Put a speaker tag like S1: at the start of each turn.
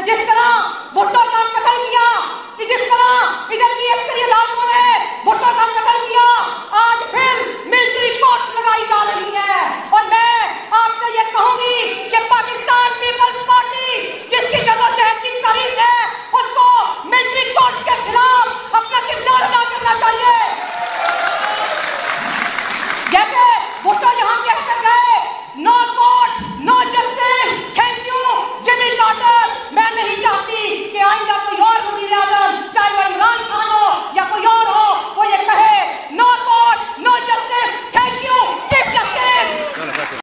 S1: जिस तरह भुट्टो का कत्ल किया, जिस तरह इधर की अस्करी औलादों ने भुट्टो का